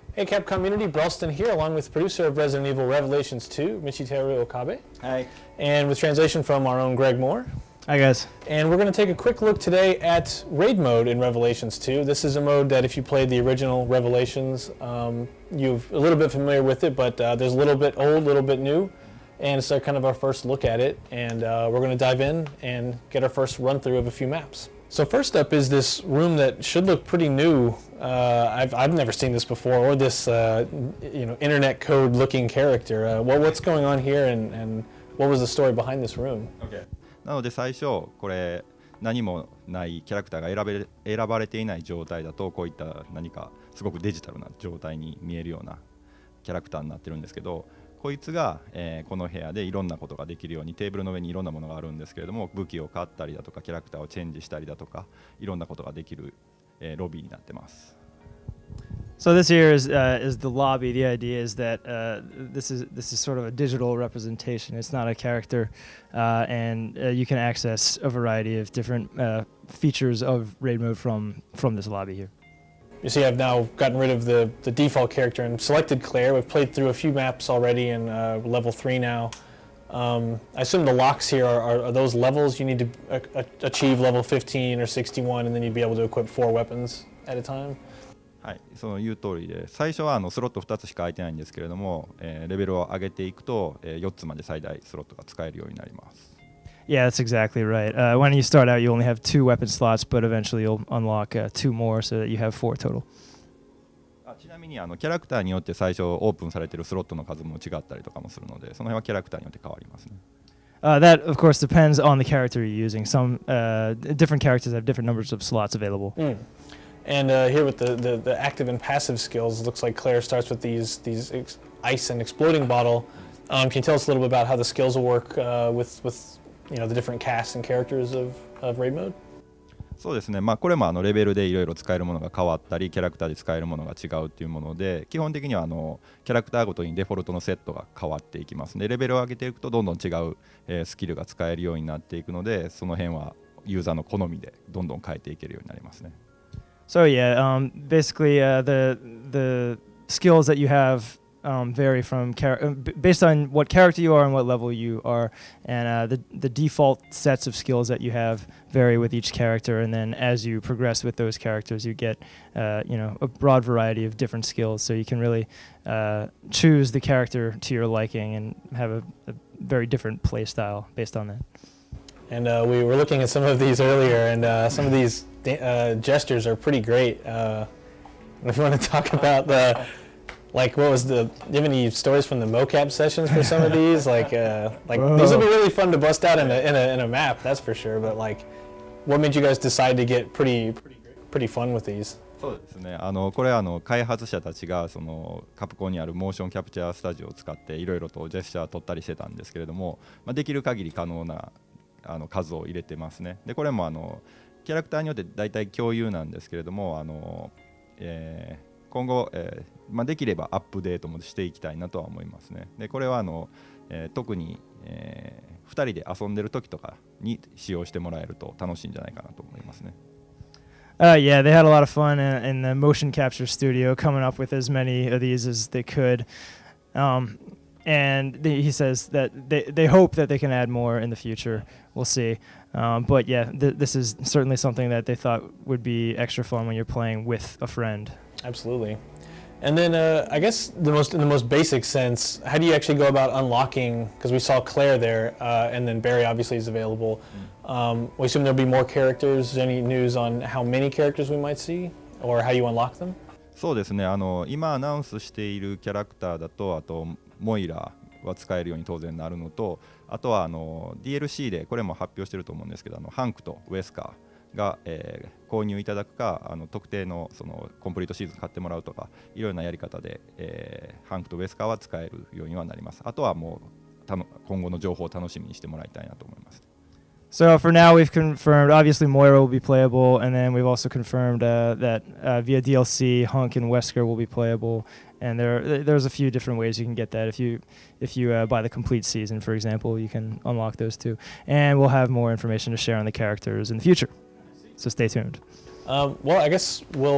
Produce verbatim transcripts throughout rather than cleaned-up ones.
Hey Capcom community, Brelston here, along with producer of Resident Evil Revelations two, Michiteru Okabe. Hi. And with translation from our own Greg Moore. Hi guys. And we're going to take a quick look today at Raid Mode in Revelations two. This is a mode that if you played the original Revelations, um, you're a little bit familiar with it, but uh, there's a little bit old, a little bit new. And it's uh, kind of our first look at it. And uh, we're going to dive in and get our first run through of a few maps. So first up is this room that should look pretty new. Uh, I've, I've never seen this before, or this uh, you know, internet code looking character. Uh, what, what's going on here, and, and what was the story behind this room? Okay. なので最初これ何もないキャラクターが選べ選ばれていない状態だとこういった何かすごくデジタルな状態に見えるようなキャラクターになってるんですけど、こいつが、えー、この部屋でいろんなことができるようにテーブルの上にいろんなものがあるんですけれども、武器を買ったりだとかキャラクターをチェンジしたりだとかいろんなことができる、えー、ロビーになってます。 So this here is uh, is the lobby. The idea is that uh, this is this is sort of a digital representation. It's not a character, uh, and uh, you can access a variety of different uh, features of raid mode from from this lobby here. You see, I've now gotten rid of the the default character and selected Claire. We've played through a few maps already in uh, level three now. Um, I assume the locks here are, are, are those levels. You need to uh, achieve level fifteen or sixty-one, and then you'd be able to equip four weapons at a time. はい、その言う通りで、最初はあのスロットふたつしか空いてないんですけれども、えー、レベルを上げていくと、えー、よっつまで最大スロットが使えるようになります。 Yeah, that's exactly right. Uh, when you start out, you only have two weapon slots, but eventually you'll unlock uh, two more, so that you have four total. あ、ちなみにあのキャラクターによって最初オープンされているスロットの数も違ったりとかもするので、その辺はキャラクターによって変わりますね。 Uh, that, of course, depends on the character you're using. Some uh, different characters have different numbers of slots available. Mm. And uh, here with the, the, the active and passive skills, it looks like Claire starts with these these ex ice and exploding bottle. Um, can you tell us a little bit about how the skills will work uh, with with you know the different casts and characters of, of raid mode? そうですね。まあこれもあのレベルでいろいろ使えるものが変わったり、キャラクターで使えるものが違うっていうもので、基本的にはあのキャラクターごとにデフォルトのセットが変わっていきますね。レベルを上げていくとどんどん違う、えー、スキルが使えるようになっていくので、その辺はユーザーの好みでどんどん変えていけるようになりますね。 So yeah, um, basically uh, the the skills that you have um, vary from char based on what character you are and what level you are, and uh, the the default sets of skills that you have vary with each character. And then as you progress with those characters, you get uh, you know a broad variety of different skills. So you can really uh, choose the character to your liking and have a, a very different play style based on that. And uh, we were looking at some of these earlier, and uh, some of these uh, gestures are pretty great. Uh, if you want to talk about the, like, what was the? Do you have any stories from the mocap sessions for some of these? Like, uh, like Whoa. These would be really fun to bust out in a, in a in a map, that's for sure. But like, what made you guys decide to get pretty pretty fun with these? そうですね。あのこれはあの開発者たちがそのカプコンにあるモーションキャプチャースタジオを使っていろいろとジェスチャーを取ったりしてたんですけれども、まあ、できる限り可能なあの数を入れてますね。でこれもあのキャラクターによって大体共有なんですけれども、あの、えー、今後、えーまあ、できればアップデートもしていきたいなとは思いますね。でこれはあの、えー、特に、えー、ふたりで遊んでる時とかに使用してもらえると楽しいんじゃないかなと思いますね。 Uh, yeah, they had a lot of fun in, in the motion capture studio, coming up with as many of these as they could. Um, And they, he says that they, they hope that they can add more in the future. We'll see. Um, but yeah, th this is certainly something that they thought would be extra fun when you're playing with a friend. Absolutely. And then uh, I guess the most in the most basic sense, how do you actually go about unlocking? Because we saw Claire there, uh, and then Barry obviously is available. Mm. Um, we assume there'll be more characters. Any news on how many characters we might see, or how you unlock them? そうですね。あの今アナウンスしているキャラクターだと、あとモイラは使えるように当然なるのと、あとはあの ディーエルシー でこれも発表してると思うんですけど、あのハンクとウェスカーが、えー、購入いただくか、あの特定のそのコンプリートシーズン買ってもらうとか、いろいろなやり方で、えー、ハンクとウェスカーは使えるようにはなります。あとはもうたの今後の情報を楽しみにしてもらいたいなと思います。 So for now, we've confirmed, obviously Moira will be playable, and then we've also confirmed uh, that uh, via D L C, Hunk and Wesker will be playable. And there, there's a few different ways you can get that. If you, if you uh, buy the complete season, for example, you can unlock those too. And we'll have more information to share on the characters in the future. So stay tuned. Um, well, I guess we'll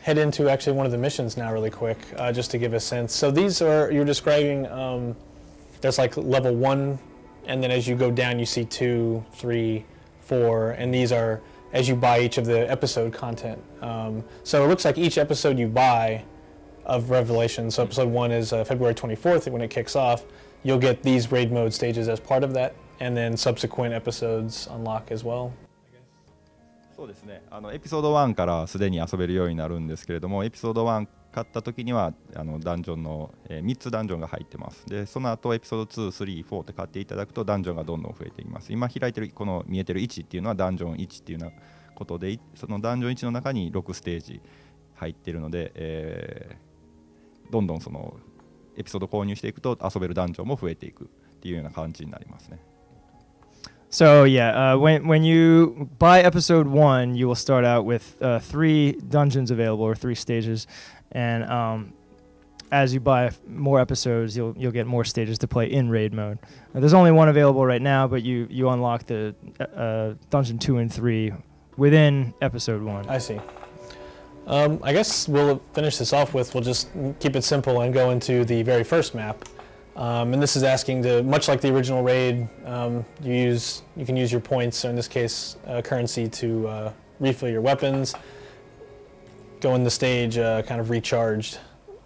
head into actually one of the missions now really quick, uh, just to give a sense. So these are, you're describing, um, there's like level one, and then as you go down you see two, three, four, and these are as you buy each of the episode content. Um, so it looks like each episode you buy of Revelation, so episode one is uh, February twenty-fourth when it kicks off, you'll get these raid mode stages as part of that, and then subsequent episodes unlock as well. そうですね、あのエピソードワンからすでに遊べるようになるんですけれども、エピソードワン買った時にはあのダンジョンの、えー、みっつダンジョンが入ってます。でその後エピソードツー、スリー、フォーって買っていただくとダンジョンがどんどん増えていきます。今開いてるこの見えてるいちっていうのはダンジョンいちっていうようなことで、そのダンジョンいちの中にろくステージ入ってるので、えー、どんどんそのエピソード購入していくと遊べるダンジョンも増えていくっていうような感じになりますね。 So yeah, uh, when when you buy episode one, you will start out with uh, three dungeons available or three stages, and um, as you buy more episodes, you'll you'll get more stages to play in raid mode. Uh, there's only one available right now, but you you unlock the uh, dungeon two and three within episode one. I see. Um, I guess we'll finish this off with, we'll just keep it simple and go into the very first map. Um, and this is asking to, much like the original raid, um, you use you can use your points, or in this case uh, currency, to uh, refill your weapons, go in the stage uh, kind of recharged,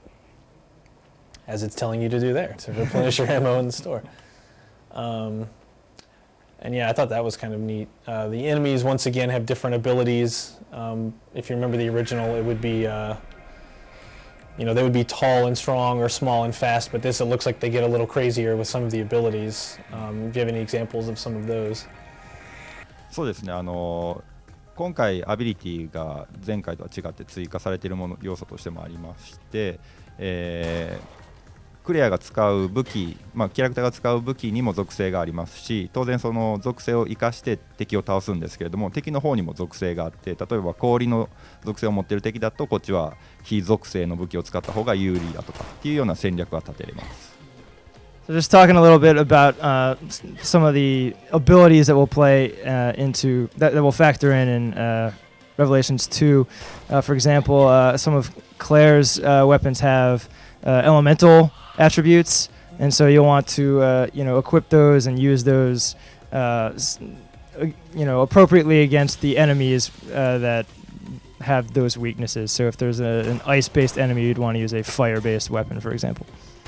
as it's telling you to do there, to replenish your ammo in the store. Um, and yeah, I thought that was kind of neat. Uh, the enemies, once again, have different abilities. Um, if you remember the original, it would be uh, you know, they would be tall and strong or small and fast, but this, it looks like they get a little crazier with some of the abilities. Um, do you have any examples of some of those? そうですね、あの今回アビリティが前回とは違って追加されているもの要素としてもありまして、えークレアが使う武器、まあ、キャラクターが使う武器にも属性がありますし、当然その属性を生かして敵を倒すんですけれども、敵の方にも属性があって、例えば氷の属性を持っている敵だとこっちは非属性の武器を使った方が有利だとかっていうような戦略が立てれます。 So just talking a little bit about uh, some of the abilities that will play uh, into that, that will factor in in uh, Revelations two. Uh, for example, uh, some of Claire's uh, weapons have uh, elemental attributes, and so you'll want to uh, you know equip those and use those uh, you know appropriately against the enemies uh, that have those weaknesses. So if there's a, an ice-based enemy, you'd want to use a fire-based weapon, for example.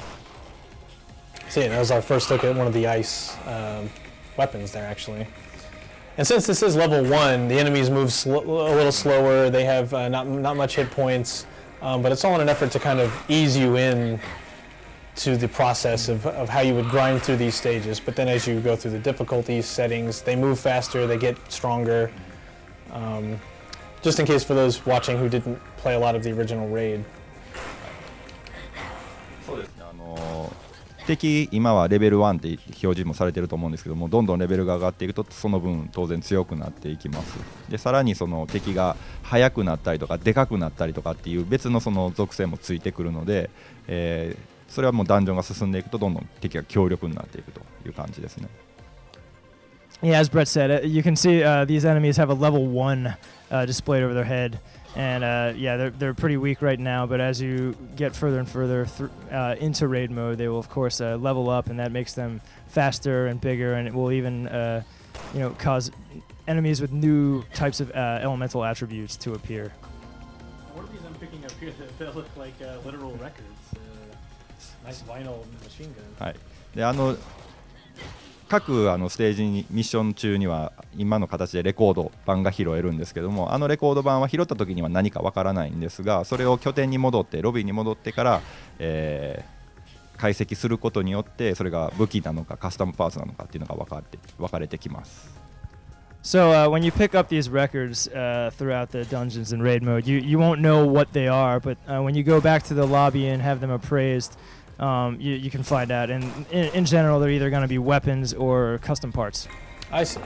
See, that was our first look at one of the ice um, weapons there, actually. And since this is level one, the enemies move sl a little slower. They have uh, not not much hit points, um, but it's all in an effort to kind of ease you in to the process of, of how you would grind through these stages. But then as you go through the difficulty settings, they move faster, they get stronger. Um, just in case for those watching who didn't play a lot of the original raid. そうですね、あの敵今はレベルワンって表示もされていると思うんですけども、どんどんレベルが上がっていくとその分当然強くなっていきます。でさらにその敵が速くなったりとかでかくなったりとかっていう別のその属性もついてくるので、えーそれはもうダンジョンが進んでいくとどんどん敵が強力になっていくという感じですね。 Yeah, as Brett said, uh, you can see uh, these enemies have a level one uh, displayed over their head, and uh, yeah, they're they're pretty weak right now. But as you get further and further th uh, into raid mode, they will of course uh, level up, and that makes them faster and bigger, and it will even uh, you know cause enemies with new types of uh, elemental attributes to appear. What are these I'm picking up here that, that look like uh, literal records? Nice vinyl machine gun. はい。であの各あのステージにミッション中には今の形でレコード版が拾えるんですけども、あのレコード版は拾った時には何かわからないんですが、それを拠点に戻ってロビーに戻ってから、えー、解析することによってそれが武器なのかカスタムパーツなのかっていうのが分かって分かれてきます。 So uh, when you pick up these records uh, throughout the dungeons in raid mode, you you won't know what they are, but uh, when you go back to the lobby and have them appraised, Um, you, you can find out, and in, in general, they're either going to be weapons or custom parts. I see.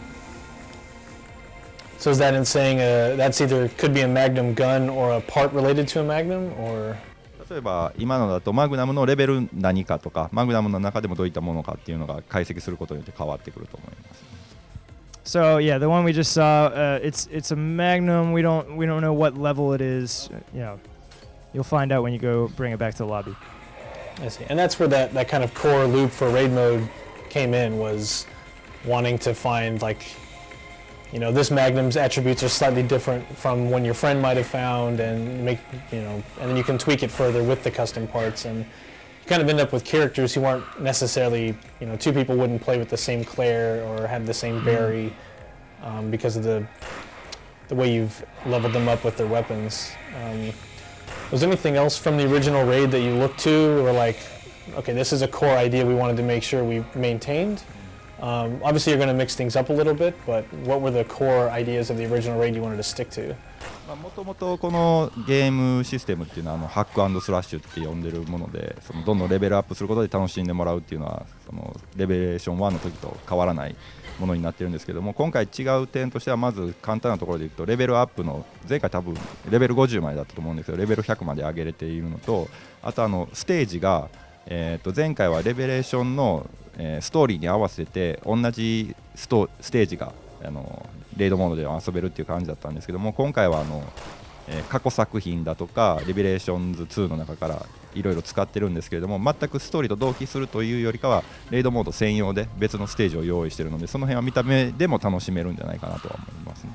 So is that in saying uh, that's either could be a Magnum gun or a part related to a Magnum, or? 例えば今のだとマグナムのレベル何かとか、マグナムの中でもどういったものかっていうのが解析することによって変わってくると思います。 So yeah, the one we just saw, uh, it's it's a Magnum. We don't we don't know what level it is. You know, you'll find out when you go bring it back to the lobby. I see, and that's where that that kind of core loop for raid mode came in, was wanting to find, like, you know, this Magnum's attributes are slightly different from one your friend might have found, and make, you know, and then you can tweak it further with the custom parts, and you kind of end up with characters who aren't necessarily, you know, two people wouldn't play with the same Claire or have the same Barry, um, because of the the way you've leveled them up with their weapons. Um, was there anything else from the original raid that you looked to, or like, okay, this is a core idea we wanted to make sure we maintained? Um, obviously you're going to mix things up a little bit, but what were the core ideas of the original raid you wanted to stick to? もともとこのゲームシステムっていうのはあのハック&スラッシュって呼んでるもので、そのどんどんレベルアップすることで楽しんでもらうっていうのはそのレベレーションワンの時と変わらないものになってるんですけども、今回違う点としてはまず簡単なところでいくとレベルアップの前回多分レベルごじゅうまでだったと思うんですけど、レベルひゃくまで上げれているのと、あとあのステージが、えー、と前回はレベレーションの、えー、ストーリーに合わせて同じストステージがあのレイドモードでは遊べるっていう感じだったんですけども、今回はあの、えー、過去作品だとかレベレーションズツーの中からいろいろ使ってるんですけれども、全くストーリーと同期するというよりかはレイドモード専用で別のステージを用意しているので、その辺は見た目でも楽しめるんじゃないかなとは思いますね。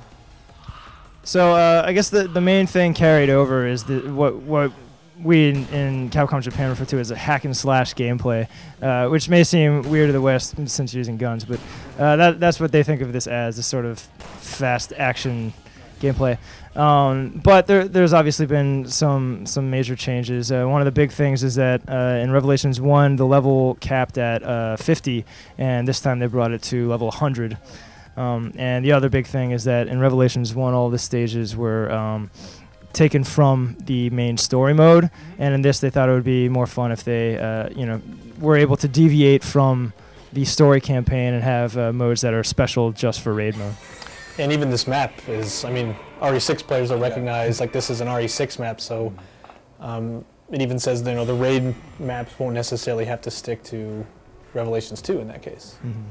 So uh, I guess the the main thing carried over is the what what we in, in Capcom Japan refer to as a hack and slash gameplay, uh, which may seem weird to the West since using guns, but uh, that that's what they think of this as, this sort of fast action gameplay. Um, but there, there's obviously been some some major changes. Uh, one of the big things is that uh, in Revelations one, the level capped at uh, fifty, and this time they brought it to level one hundred. Um, and the other big thing is that in Revelations one, all the stages were um, taken from the main story mode, and in this they thought it would be more fun if they, uh, you know, were able to deviate from the story campaign and have uh, modes that are special just for raid mode. And even this map is, I mean, R E six players will recognize, like, this is an R E six map, so um, it even says, you know, the raid maps won't necessarily have to stick to Revelations two in that case. Mm-hmm.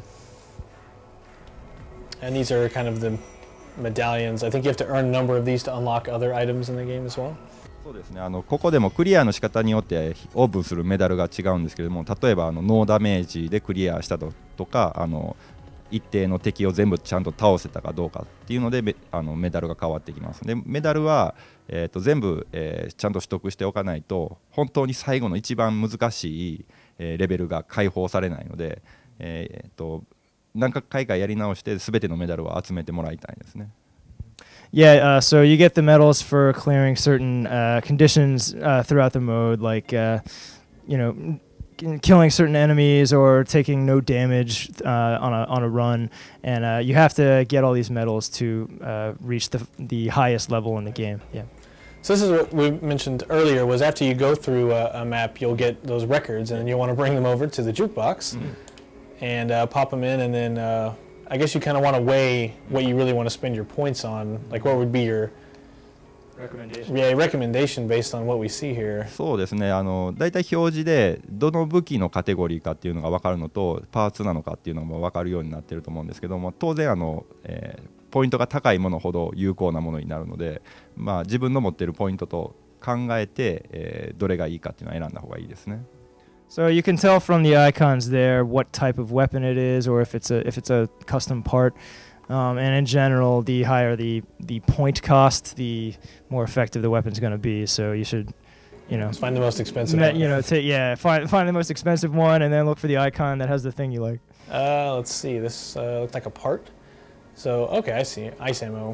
And these are kind of the medallions. I think you have to earn a number of these to unlock other items in the game as well. そうですね、あのここでもクリアの仕方によってオープンするメダルが違うんですけれども、例えばあのノーダメージでクリアしたととか、あの一定の敵を全部ちゃんと倒せたかどうかっていうのであのメダルが変わってきます。でメダルは、えー、と全部、えー、ちゃんと取得しておかないと本当に最後の一番難しい、えー、レベルが解放されないので、えー、と何回かやり直して全てのメダルを集めてもらいたいですね。 Yeah, uh, so you get the medals for clearing certain uh, conditions uh, throughout the mode, like, uh, you know, killing certain enemies or taking no damage uh, on a on a run, and uh, you have to get all these medals to uh, reach the the highest level in the game. Yeah. So this is what we mentioned earlier, was after you go through a, a map, you'll get those records, and you'll want to bring them over to the jukebox mm-hmm. and uh, pop them in, and then uh, I guess you kind of want to weigh what you really want to spend your points on. Like, what would be your recommendation? Yeah, recommendation based on what we see here. そうですね、あのだいたい表示でどの武器のカテゴリーかっていうのが分かるのと、パーツなのかっていうのも分かるようになってると思うんですけども、当然あの、えー、ポイントが高いものほど有効なものになるので、まあ、自分の持っているポイントと考えて、えー、どれがいいかっていうのは選んだ方がいいですね。 So you can tell from the icons there what type of weapon it is, or if it's a if it's a custom part. Um, and in general, the higher the the point cost, the more effective the weapon's going to be. So you should, you know, Let's find the most expensive. Met, you know, t- yeah, find find the most expensive one, and then look for the icon that has the thing you like. Uh, let's see. This uh, looks like a part. So okay, I see. Ice ammo.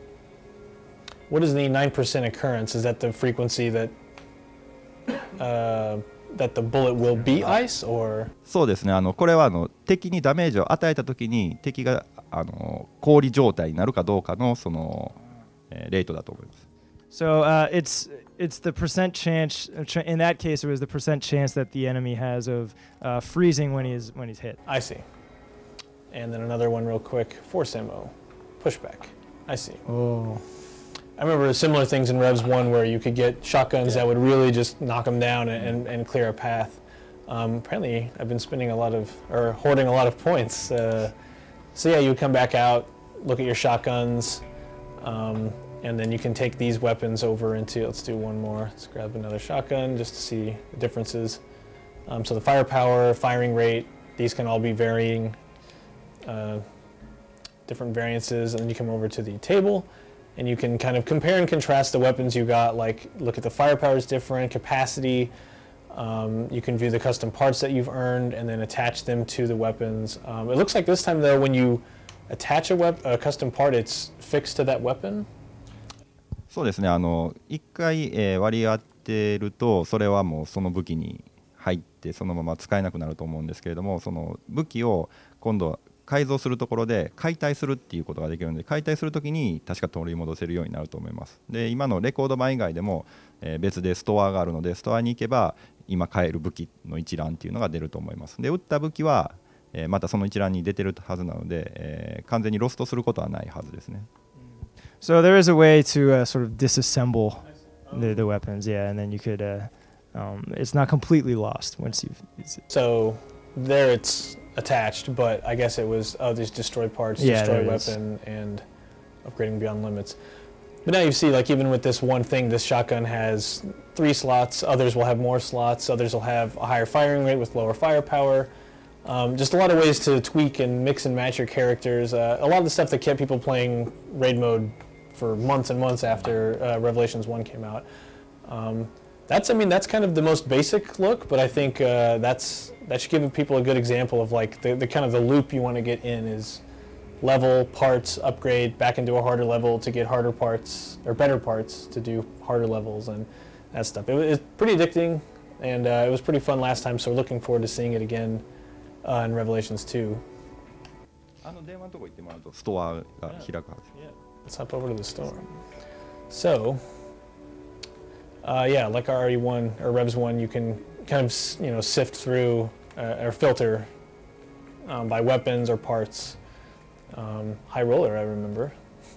What is the nine percent occurrence? Is that the frequency that uh, that the bullet will be ice, or? そうですね。あのこれはあの敵にダメージを与えたときに敵があの氷状態になるかどうかのその、えー、レートだと思います。 So uh, it's it's the percent chance. In that case, it was the percent chance that the enemy has of uh, freezing when he's when he's hit. I see. And then another one, real quick. Force ammo, pushback. I see. Oh. I remember similar things in Revs one where you could get shotguns yeah. that would really just knock them down and, and, and clear a path. Um, apparently, I've been spending a lot of, or hoarding a lot of points. Uh, so yeah, you would come back out, look at your shotguns, um, and then you can take these weapons over into, let's do one more. Let's grab another shotgun just to see the differences. Um, so the firepower, firing rate, these can all be varying, uh, different variances, and then you come over to the table and you can kind of compare and contrast the weapons you got, like look at the firepower is different, capacity, um, you can view the custom parts that you've earned and then attach them to the weapons. Um, it looks like this time though, when you attach a, wep a custom part, it's fixed to that weapon? そうですね、あの一回、えー、割り当てるとそれはもうその武器に入ってそのまま使えなくなると思うんですけれども、その武器を今度は改造するところで解体するっていうことができるので、解体するときに確か取り戻せるようになると思います。で今のレコード版以外でも、えー、別でストアがあるので、ストアに行けば今買える武器の一覧っていうのが出ると思います。で打った武器は、えー、またその一覧に出てるはずなので、えー、完全にロストすることはないはずですね。 So there is a way to uh, sort of disassemble the, the weapons, yeah, and then you could, uh, um, it's not completely lost once you've used it. So there it's attached, but I guess it was, oh, these destroy parts, yeah, destroy weapon, and upgrading beyond limits. But now you see, like even with this one thing, this shotgun has three slots, others will have more slots, others will have a higher firing rate with lower firepower. Um, just a lot of ways to tweak and mix and match your characters. Uh, a lot of the stuff that kept people playing raid mode for months and months after uh, Revelations one came out. Um, that's, I mean, that's kind of the most basic look, but I think uh, that's that should give people a good example of like the, the kind of the loop you want to get in is level, parts, upgrade, back into a harder level to get harder parts, or better parts to do harder levels and that stuff. It was pretty addicting, and uh, it was pretty fun last time, so we're looking forward to seeing it again uh, in Revelations two. あの電話のとこ行ってもらうとストアが開くはず。 Let's hop over to the store. So, uh, yeah, like our R E one or Revs one, you can kind of, you know, sift through uh, or filter um, by weapons or parts. Um, high roller, I remember.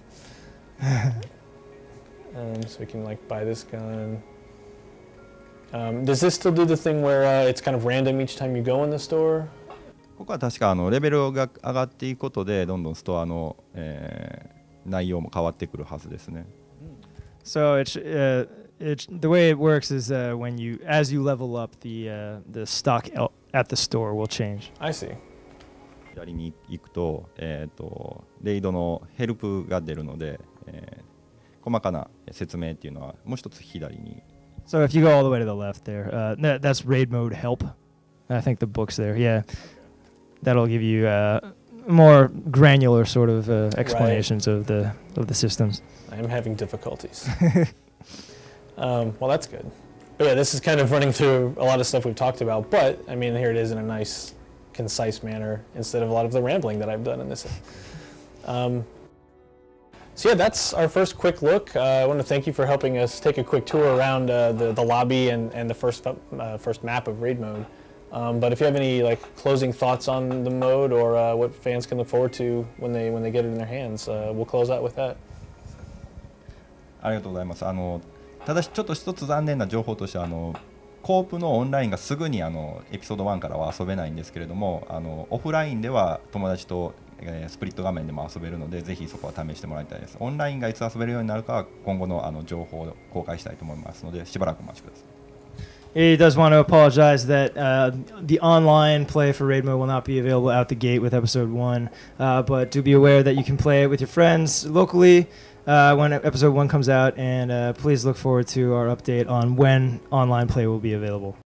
um, so we can like buy this gun. Um, does this still do the thing where uh, it's kind of random each time you go in the store? ここは確かあのレベルが上がっていくことでどんどんストアの、えー内容も変わってくるはずですね。 So it's, uh, it's the way it works is uh, when you as you level up the uh, the stock at the store will change. I see. 左に行くと、えー、とレイドのヘルプが出るので、えー、細かな説明っていうのはもう一つ左に。 So if you go all the way to the left there, uh, that, that's raid mode help. I think the book's there. Yeah, that'll give you. Uh, more granular sort of uh, explanations right. of the of the systems. I am having difficulties. um, well, that's good. But yeah, this is kind of running through a lot of stuff we've talked about, but I mean, here it is in a nice, concise manner instead of a lot of the rambling that I've done in this. Um, so yeah, that's our first quick look. Uh, I want to thank you for helping us take a quick tour around uh, the, the lobby and, and the first, uh, first map of raid mode. Um, but if you have any like closing thoughts on the mode or uh, what fans can look forward to when they when they get it in their hands, uh, we'll close out with that. ありがとうございます。あのただしちょっと一つ残念な情報としてはあのコープのオンラインがすぐにあのエピソードワンからは遊べないんですけれども、あのオフラインでは友達と、えー、スプリット画面でも遊べるのでぜひそこは試してもらいたいです。オンラインがいつ遊べるようになるかは今後のあの情報を公開したいと思いますのでしばらくお待ちください。 He does want to apologize that uh, the online play for Raid Mode will not be available out the gate with Episode one, uh, but do be aware that you can play it with your friends locally uh, when Episode one comes out, and uh, please look forward to our update on when online play will be available.